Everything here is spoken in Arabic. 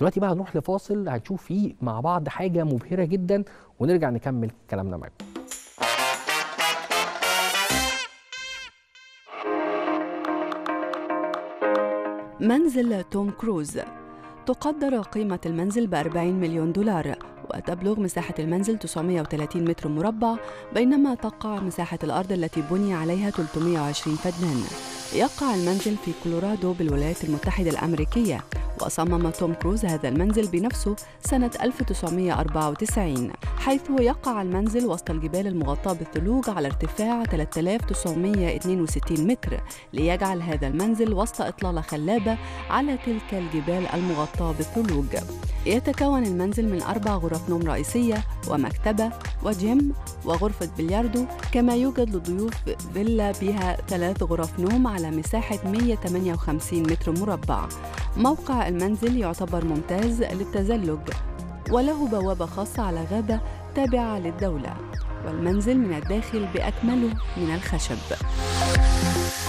دلوقتي بقى هنروح لفاصل هنشوف فيه مع بعض حاجة مبهرة جدا ونرجع نكمل كلامنا معاكم. منزل توم كروز. تقدر قيمة المنزل ب40 مليون دولار، وتبلغ مساحة المنزل 930 متر مربع، بينما تقع مساحة الأرض التي بني عليها 320 فدان. يقع المنزل في كولورادو بالولايات المتحدة الأمريكية، وصمم توم كروز هذا المنزل بنفسه سنة 1994، حيث يقع المنزل وسط الجبال المغطاة بالثلوج على ارتفاع 3962 متر، ليجعل هذا المنزل وسط إطلالة خلابة على تلك الجبال المغطاة بالثلوج. يتكون المنزل من 4 غرف نوم رئيسية ومكتبة وجيم وغرفة بلياردو، كما يوجد للضيوف فيلا بها 3 غرف نوم على مساحة 158 متر مربع. موقع المنزل يعتبر ممتاز للتزلج، وله بوابة خاصة على غابة تابعة للدولة، والمنزل من الداخل بأكمله من الخشب.